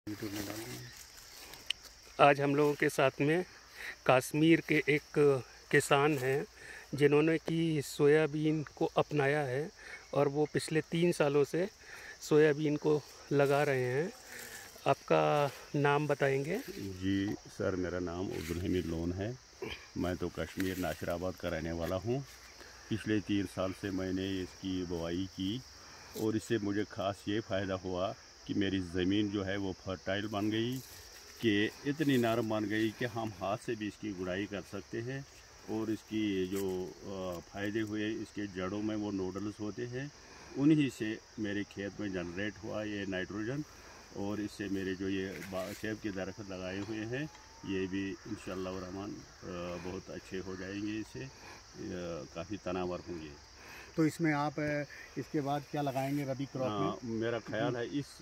आज हम लोगों के साथ में कश्मीर के एक किसान हैं जिन्होंने कि सोयाबीन को अपनाया है और वो पिछले 3 सालों से सोयाबीन को लगा रहे हैं। आपका नाम बताएंगे? जी सर, मेरा नाम अब्दुल हमीद लोन है। मैं तो कश्मीर नासिराबाद का रहने वाला हूँ। पिछले 3 साल से मैंने इसकी बुआई की और इससे मुझे ख़ास ये फ़ायदा हुआ कि मेरी ज़मीन जो है वो फर्टाइल बन गई, कि इतनी नरम बन गई कि हम हाथ से भी इसकी गुड़ाई कर सकते हैं। और इसकी जो फ़ायदे हुए, इसके जड़ों में वो नोडल्स होते हैं, उन्हीं से मेरे खेत में जनरेट हुआ ये नाइट्रोजन। और इससे मेरे जो ये सेब के दरख्त लगाए हुए हैं, ये भी इंशाअल्लाह रहमान बहुत अच्छे हो जाएंगे, इससे काफ़ी तनावर होंगे। तो इसमें आप इसके बाद क्या लगाएंगे रबी क्रॉप में? मेरा ख्याल है इस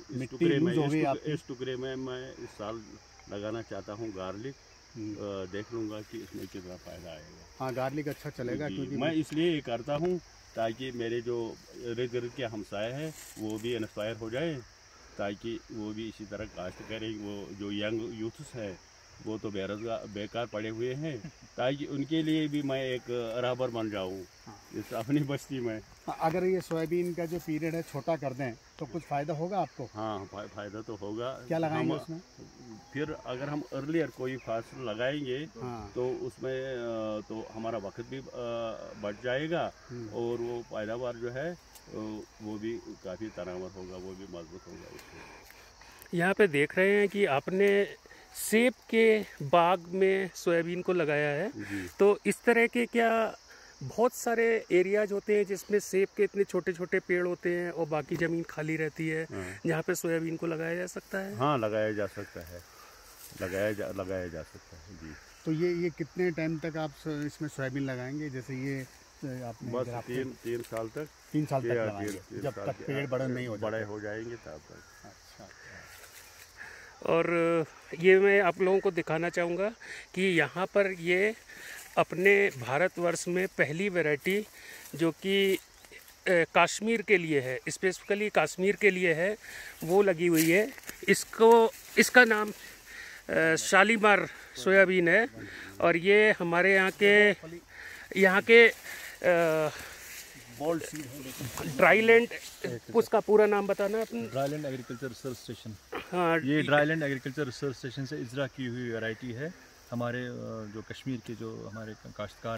टुकड़े में मैं इस साल लगाना चाहता हूँ गार्लिक। देख लूँगा कि इसमें कितना फ़ायदा आएगा। हाँ, गार्लिक अच्छा चलेगा, क्योंकि मैं इसलिए ये करता हूँ ताकि मेरे जो इर्द गिर्द के हमसाए हैं वो भी इंस्पायर हो जाए, ताकि वो भी इसी तरह काश्त करें। वो जो यंग यूथ्स है वो तो बेकार पड़े हुए हैं, ताकि उनके लिए भी मैं एक राहबर बन जाऊँ इस अपनी बस्ती में। अगर ये सोयाबीन का जो पीरियड है छोटा कर दें तो कुछ फ़ायदा होगा आपको? हाँ, फ़ायदा तो होगा। क्या लगाएंगे उसमें? फिर अगर हम अर्लियर कोई फसल लगाएंगे तो उसमें तो हमारा वक्त भी बच जाएगा और वो पैदावार जो है वो भी काफ़ी तनावर होगा, वो भी मजबूत होगा उसमें। यहाँ पे देख रहे हैं कि आपने सेब के बाग में सोयाबीन को लगाया है। तो इस तरह के क्या बहुत सारे एरियाज होते हैं जिसमें सेब के इतने छोटे छोटे पेड़ होते हैं और बाकी ज़मीन खाली रहती है, जहाँ पे सोयाबीन को लगाया जा सकता है? हाँ, लगाया जा सकता है, लगाया जा सकता है जी। तो ये कितने टाइम तक आप इसमें सोयाबीन लगाएंगे? जैसे ये आपने बस 3 साल तक। 3 साल तक लगाएंगे, जब तक पेड़ बड़े नहीं हो जाएंगे तब तक। अच्छा। और ये मैं आप लोगों को दिखाना चाहूँगा कि यहाँ पर ये अपने भारतवर्ष में पहली वैरायटी जो कि कश्मीर के लिए है, स्पेसिफिकली कश्मीर के लिए है, वो लगी हुई है। इसका नाम शालीमार सोयाबीन है। और ये हमारे यहाँ के ड्राईलैंड, उसका पूरा नाम बताना अपने? Dryland agriculture research station. हाँ, ये ड्राईलैंड एग्रीकल्चर रिसर्च स्टेशन से इजरा की हुई वैरायटी है। हमारे जो कश्मीर के जो हमारे काश्तकार